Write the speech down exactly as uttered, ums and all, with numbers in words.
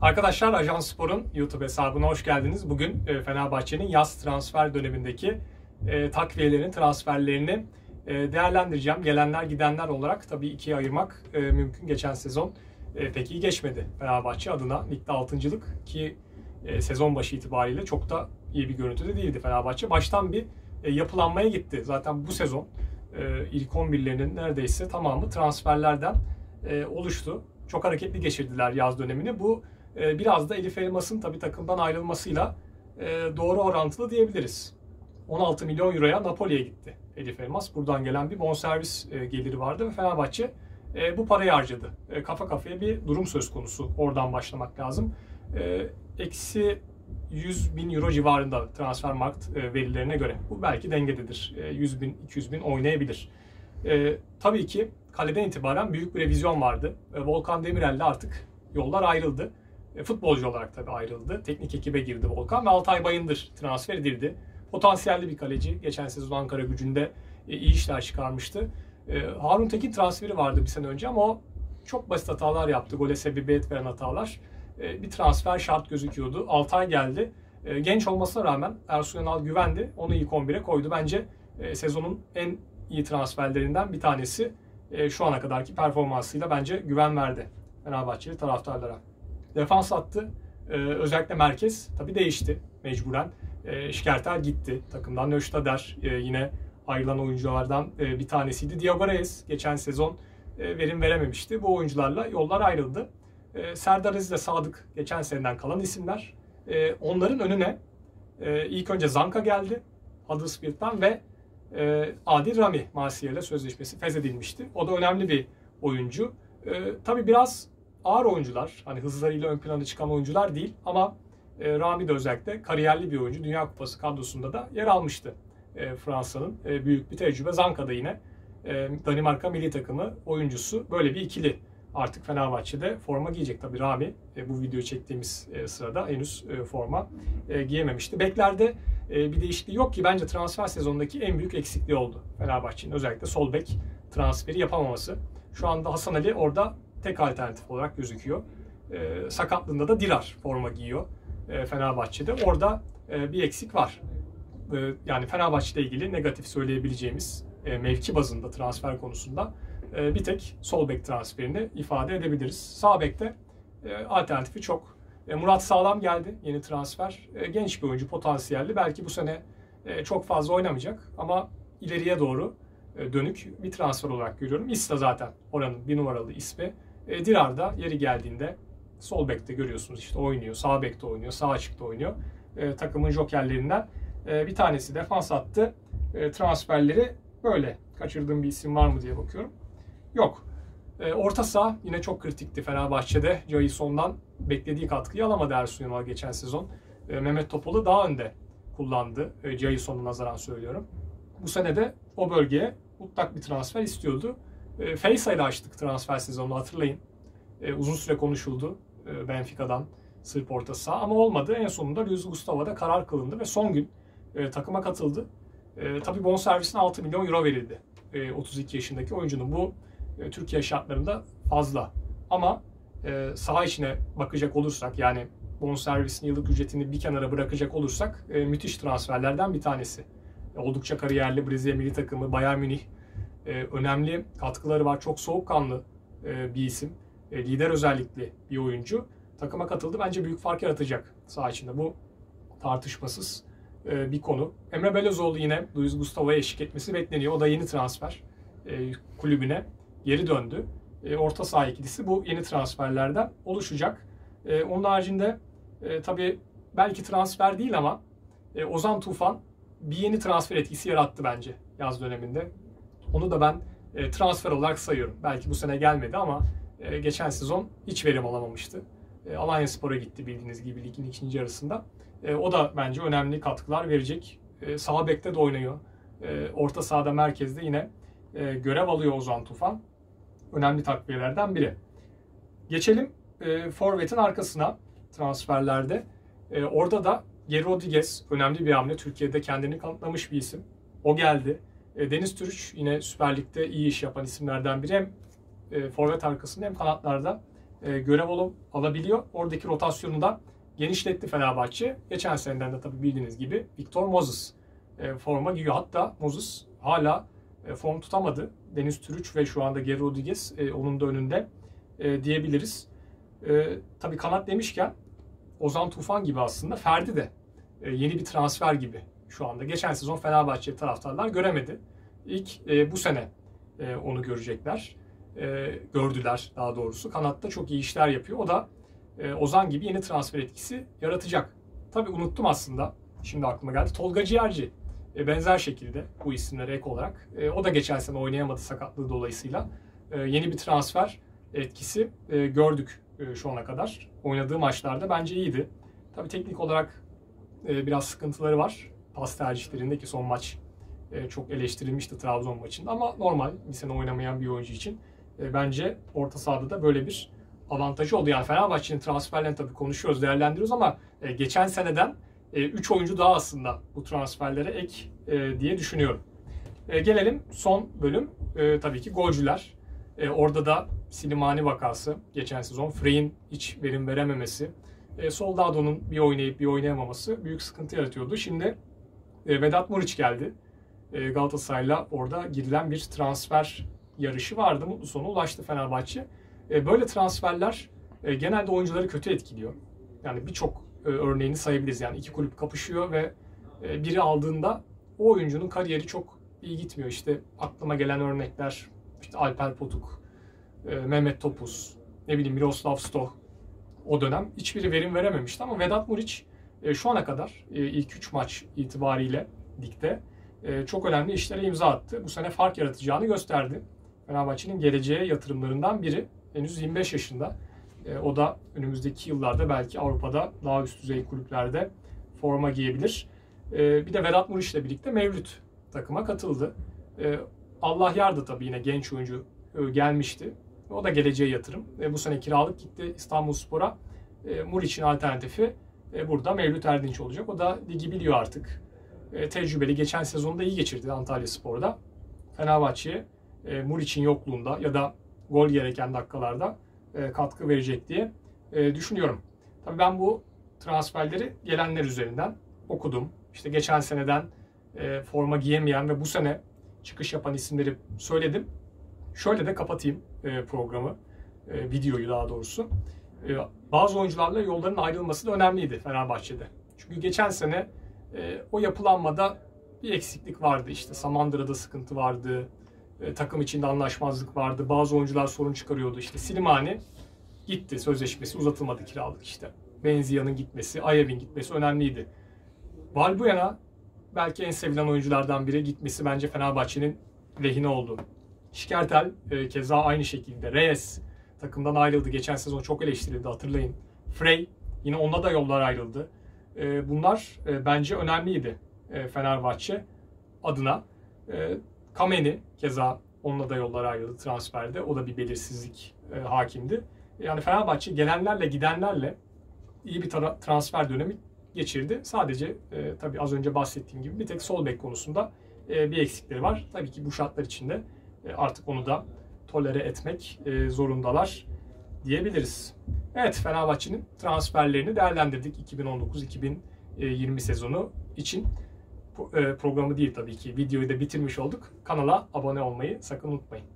Arkadaşlar, Ajansspor'un YouTube hesabına hoş geldiniz. Bugün e, Fenerbahçe'nin yaz transfer dönemindeki e, takviyelerini, transferlerini e, değerlendireceğim. Gelenler gidenler olarak tabii ikiye ayırmak e, mümkün. Geçen sezon e, pek iyi geçmedi Fenerbahçe adına. Ligde altıncılık ki e, sezon başı itibariyle çok da iyi bir görüntüde değildi Fenerbahçe. Baştan bir e, yapılanmaya gitti. Zaten bu sezon e, ilk on birlerinin neredeyse tamamı transferlerden e, oluştu. Çok hareketli geçirdiler yaz dönemini. Bu biraz da Elif Elmas'ın tabii takımdan ayrılmasıyla doğru orantılı diyebiliriz. on altı milyon euroya Napoli'ye gitti Elif Elmas. Buradan gelen bir bonservis geliri vardı ve Fenerbahçe bu parayı harcadı. Kafa kafaya bir durum söz konusu. Oradan başlamak lazım. Eksi yüz bin euro civarında Transfermarkt verilerine göre. Bu belki dengededir. yüz bin, iki yüz bin oynayabilir. Tabii ki kaleden itibaren büyük bir revizyon vardı. Volkan Demirel'le artık yollar ayrıldı. Futbolcu olarak tabii ayrıldı. Teknik ekibe girdi Volkan ve Altay Bayındır transfer edildi. Potansiyelli bir kaleci. Geçen sezon Ankaragücü'nde iyi işler çıkarmıştı. Harun Tekin transferi vardı bir sene önce ama o çok basit hatalar yaptı. Gole sebebiyet veren hatalar. Bir transfer şart gözüküyordu. Altay geldi. Genç olmasına rağmen Ersun Yanal güvendi. Onu ilk on bire koydu. Bence sezonun en iyi transferlerinden bir tanesi. Şu ana kadarki performansıyla bence güven verdi Fenerbahçeli taraftarlara. Defans hattı, özellikle merkez tabii değişti mecburen. Şikertel gitti takımdan. Nöştader yine ayrılan oyunculardan bir tanesiydi. Diogo Reyes geçen sezon verim verememişti. Bu oyuncularla yollar ayrıldı. Serdar Aziz ile Sadık geçen seneden kalan isimler. Onların önüne ilk önce Zanka geldi Huddersfield'dan ve Adil Rami Marsilya ile sözleşmesi feshedilmişti. O da önemli bir oyuncu. Tabii biraz ağır oyuncular, hani hızlarıyla ön plana çıkan oyuncular değil ama e, Rami de özellikle kariyerli bir oyuncu. Dünya Kupası kadrosunda da yer almıştı e, Fransa'nın. E, büyük bir tecrübe. Zanka da yine e, Danimarka milli takımı oyuncusu. Böyle bir ikili artık Fenerbahçe'de forma giyecek. Tabii Rami e, bu videoyu çektiğimiz e, sırada henüz e, forma e, giyememişti. Beklerde e, bir değişikliği yok ki bence transfer sezonundaki en büyük eksikliği oldu Fenerbahçe'nin. Özellikle sol bek transferi yapamaması. Şu anda Hasan Ali orada tek alternatif olarak gözüküyor. E, sakatlığında da Dirar forma giyiyor e, Fenerbahçe'de. Orada e, bir eksik var. E, yani Fenerbahçe ile ilgili negatif söyleyebileceğimiz e, mevki bazında transfer konusunda e, bir tek sol bek transferini ifade edebiliriz. Sağ bekte e, alternatifi çok. E, Murat Sağlam geldi, yeni transfer. E, genç bir oyuncu, potansiyelli. Belki bu sene e, çok fazla oynamayacak ama ileriye doğru e, dönük bir transfer olarak görüyorum. İsta zaten oranın bir numaralı ismi. E, Dirar da yeri geldiğinde sol bekte görüyorsunuz işte oynuyor, sağ bekte oynuyor, sağ açıkta oynuyor. E, takımın jokerlerinden e, bir tanesi. Defans hattı e, transferleri böyle. Kaçırdığım bir isim var mı diye bakıyorum. Yok. E, orta saha yine çok kritikti Fenerbahçe'de. Jason'dan beklediği katkıyı alamadı Ersun Yanal geçen sezon. E, Mehmet Topal'ı daha önde kullandı. E, Jason'a nazaran söylüyorum. Bu sene de o bölgeye mutlak bir transfer istiyordu. E, Faysa'yla açtık transfer sezonunu, hatırlayın. E, uzun süre konuşuldu e, Benfica'dan Sırp orta saha ama olmadı. En sonunda Luis Gustavo'da karar kılındı ve son gün e, takıma katıldı. E, tabii bonservisine altı milyon euro verildi. E, otuz iki yaşındaki oyuncunun. Bu e, Türkiye şartlarında fazla. Ama e, saha içine bakacak olursak, yani bonservisin yıllık ücretini bir kenara bırakacak olursak e, müthiş transferlerden bir tanesi. E, oldukça kariyerli Brezilya milli takımı, Bayern Münih. Ee, önemli katkıları var. Çok soğukkanlı e, bir isim. E, lider özellikli bir oyuncu. Takıma katıldı. Bence büyük fark yaratacak saha içinde. Bu tartışmasız e, bir konu. Emre Belözoğlu yine Luis Gustavo'ya eşlik etmesi bekleniyor. O da yeni transfer e, kulübüne geri döndü. E, orta saha ikilisi bu yeni transferlerden oluşacak. E, onun haricinde e, tabii belki transfer değil ama e, Ozan Tufan bir yeni transfer etkisi yarattı bence yaz döneminde. Onu da ben e, transfer olarak sayıyorum. Belki bu sene gelmedi ama e, geçen sezon hiç verim alamamıştı. E, Alanyaspor'a gitti bildiğiniz gibi ligin ikinci yarısında. E, o da bence önemli katkılar verecek. E, sağ bekte de oynuyor. E, orta sahada, merkezde yine e, görev alıyor Ozan Tufan. Önemli takviyelerden biri. Geçelim e, forvetin arkasına transferlerde. E, orada da Geri Rodriguez önemli bir hamle. Türkiye'de kendini kanıtlamış bir isim. O geldi. Deniz Türüç yine Süper Lig'de iyi iş yapan isimlerden biri. Hem forvet arkasında hem kanatlarda e, görev al alabiliyor. Oradaki rotasyonu da genişletti Fenerbahçe. Geçen seneden de tabii bildiğiniz gibi Victor Moses e, forma giyiyor. Hatta Moses hala e, form tutamadı. Deniz Türüç ve şu anda Geri Rodriguez e, onun da önünde e, diyebiliriz. E, tabii kanat demişken Ozan Tufan gibi aslında Ferdi de e, yeni bir transfer gibi şu anda. Geçen sezon Fenerbahçe taraftarlar göremedi. İlk e, bu sene e, onu görecekler. E, gördüler daha doğrusu. Kanatta çok iyi işler yapıyor. O da e, Ozan gibi yeni transfer etkisi yaratacak. Tabii unuttum aslında. Şimdi aklıma geldi. Tolga Ciğerci e, benzer şekilde bu isimlere ek olarak. E, o da geçen sene oynayamadı sakatlığı dolayısıyla. E, yeni bir transfer etkisi e, gördük e, şu ana kadar. Oynadığı maçlarda bence iyiydi. Tabii teknik olarak e, biraz sıkıntıları var. Pas tercihlerindeki son maç e, çok eleştirilmişti Trabzon maçında ama normal bir sene oynamayan bir oyuncu için e, bence orta sahada da böyle bir avantajı oldu. Yani Fenerbahçe'nin transferlerini tabii konuşuyoruz, değerlendiriyoruz ama e, geçen seneden üç oyuncu daha aslında bu transferlere ek e, diye düşünüyorum. E, gelelim son bölüm. E, tabii ki golcüler. E, orada da Slimani vakası geçen sezon. Frey'in hiç verim verememesi. E, Soldado'nun bir oynayıp bir oynayamaması büyük sıkıntı yaratıyordu. Şimdi e, Vedat Muriç geldi. E, Galatasaray'la orada girilen bir transfer yarışı vardı. Mutlu sona ulaştı Fenerbahçe. E, böyle transferler e, genelde oyuncuları kötü etkiliyor. Yani birçok e, örneğini sayabiliriz. Yani iki kulüp kapışıyor ve e, biri aldığında o oyuncunun kariyeri çok iyi gitmiyor. İşte aklıma gelen örnekler işte Alper Potuk, e, Mehmet Topuz, ne bileyim Miroslav Stoh o dönem hiçbiri verim verememişti ama Vedat Muriç e, şu ana kadar e, ilk üç maç itibariyle ligde e, çok önemli işlere imza attı. Bu sene fark yaratacağını gösterdi. Fenerbahçe'nin geleceğe yatırımlarından biri. Henüz yirmi beş yaşında. E, o da önümüzdeki yıllarda belki Avrupa'da daha üst düzey kulüplerde forma giyebilir. E, bir de Vedat Muriç ile birlikte Mevlüt takıma katıldı. E, Allah yardı tabii yine genç oyuncu e, gelmişti. O da geleceğe yatırım. E, bu sene kiralık gitti İstanbulspor'a. E, Muriç'in alternatifi e, burada Mevlüt Erdinç olacak. O da ligi biliyor artık. E, tecrübeli. Geçen sezonda iyi geçirdi Antalyaspor'da. Fenerbahçe'ye e, Muriç'in yokluğunda ya da gol gereken dakikalarda e, katkı verecek diye e, düşünüyorum. Tabii ben bu transferleri gelenler üzerinden okudum. İşte geçen seneden e, forma giyemeyen ve bu sene çıkış yapan isimleri söyledim. Şöyle de kapatayım e, programı, e, videoyu daha doğrusu. E, bazı oyuncularla yolların ayrılması da önemliydi Fenerbahçe'de. Çünkü geçen sene e, o yapılanmada bir eksiklik vardı. İşte Samandıra'da sıkıntı vardı. E, takım içinde anlaşmazlık vardı. Bazı oyuncular sorun çıkarıyordu. İşte Slimani gitti. Sözleşmesi uzatılmadı, kiralık işte. Benzia'nın gitmesi, Ayev'in gitmesi önemliydi. Valbuena belki en sevilen oyunculardan biri, gitmesi bence Fenerbahçe'nin lehine oldu. Şikertel e, keza aynı şekilde. Reyes takımdan ayrıldı. Geçen sezon çok eleştirildi, hatırlayın. Frey yine onunla da yollar ayrıldı. E, bunlar e, bence önemliydi e, Fenerbahçe adına. E, Kameni keza onunla da yollar ayrıldı transferde. O da bir belirsizlik e, hakimdi. Yani Fenerbahçe gelenlerle gidenlerle iyi bir transfer dönemi geçirdi. Sadece e, tabii az önce bahsettiğim gibi bir tek sol bek konusunda e, bir eksikleri var. Tabii ki bu şartlar içinde e, artık onu da tolere etmek e, zorundalar diyebiliriz. Evet, Fenerbahçe'nin transferlerini değerlendirdik iki bin on dokuz iki bin yirmi sezonu için. Programı değil tabii ki, videoyu da bitirmiş olduk. Kanala abone olmayı sakın unutmayın.